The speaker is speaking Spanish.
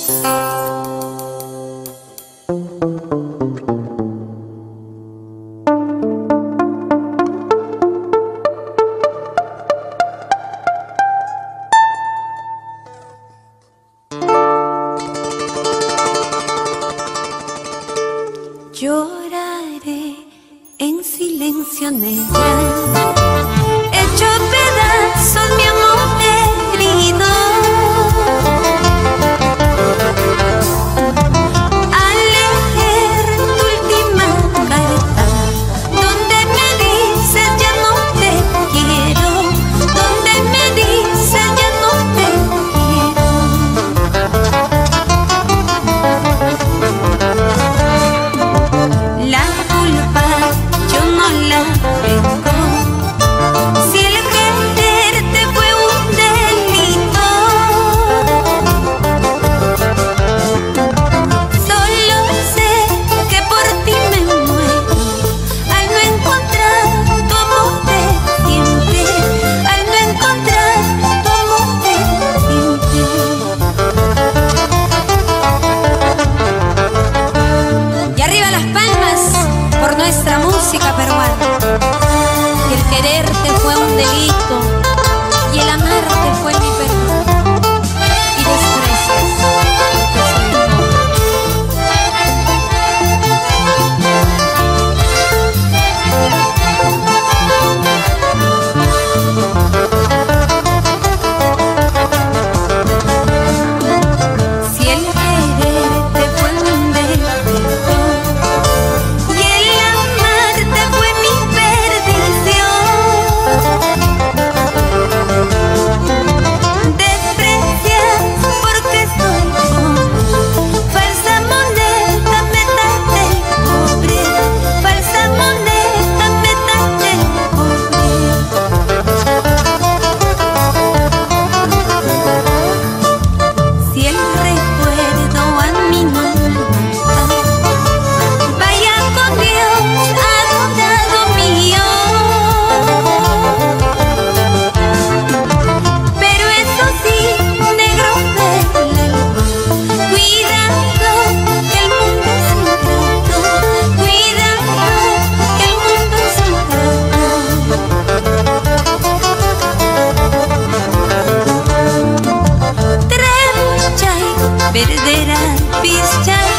Lloraré en silencio, negra, hecho pedazos mi amor querido. Al leer tu última carta, donde me dices ya no te quiero, donde me dices ya no te quiero. La culpa yo no la tengo, si el quererte fue un delito. Solo sé que por ti me muero, al no encontrar tu amor de siempre, al no encontrar tu amor de siempre. Y arriba las palmas por nuestra música peruana. Que el quererte fue un delito y el amarte fue mi perdón. Y desprecias que soy si el quererte fue un delito y el amarte fue mi perdición, desprecias porque soy pobre, falsa moneda me das del cobre, falsa moneda me das del cobre. Si el recuerdo a mí no me mata, vaya con Dios, adorado mío. Pero eso sí, negro del alma, cuidado que el mundo es ingrato, cuidado que el mundo es ingrato. Tremuchay, perderá pischay.